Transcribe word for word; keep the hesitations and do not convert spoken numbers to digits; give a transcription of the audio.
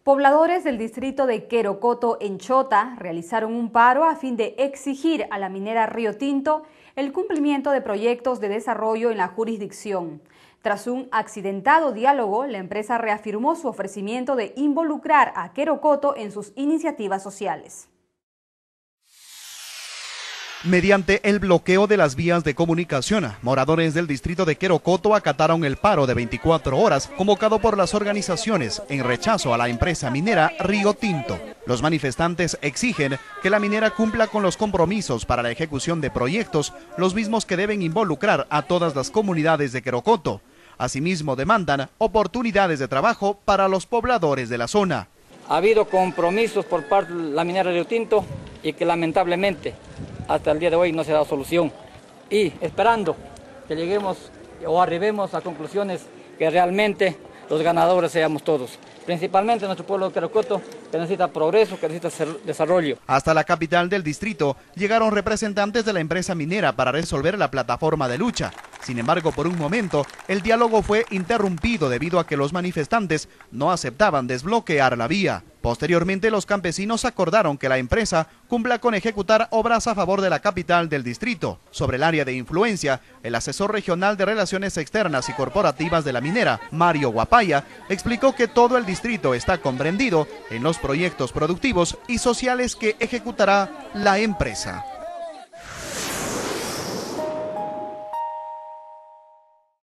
Pobladores del distrito de Querocoto, en Chota, realizaron un paro a fin de exigir a la minera Río Tinto el cumplimiento de proyectos de desarrollo en la jurisdicción. Tras un accidentado diálogo, la empresa reafirmó su ofrecimiento de involucrar a Querocoto en sus iniciativas sociales. Mediante el bloqueo de las vías de comunicación, moradores del distrito de Querocoto acataron el paro de veinticuatro horas convocado por las organizaciones en rechazo a la empresa minera Río Tinto. Los manifestantes exigen que la minera cumpla con los compromisos para la ejecución de proyectos, los mismos que deben involucrar a todas las comunidades de Querocoto. Asimismo, demandan oportunidades de trabajo para los pobladores de la zona. Ha habido compromisos por parte de la minera Río Tinto y que lamentablemente hasta el día de hoy no se ha dado solución, y esperando que lleguemos o arribemos a conclusiones que realmente los ganadores seamos todos, principalmente nuestro pueblo de Querocoto, que necesita progreso, que necesita desarrollo. Hasta la capital del distrito llegaron representantes de la empresa minera para resolver la plataforma de lucha. Sin embargo, por un momento, el diálogo fue interrumpido debido a que los manifestantes no aceptaban desbloquear la vía. Posteriormente, los campesinos acordaron que la empresa cumpla con ejecutar obras a favor de la capital del distrito. Sobre el área de influencia, el asesor regional de Relaciones Externas y Corporativas de la minera, Mario Guapaya, explicó que todo el distrito está comprendido en los proyectos productivos y sociales que ejecutará la empresa.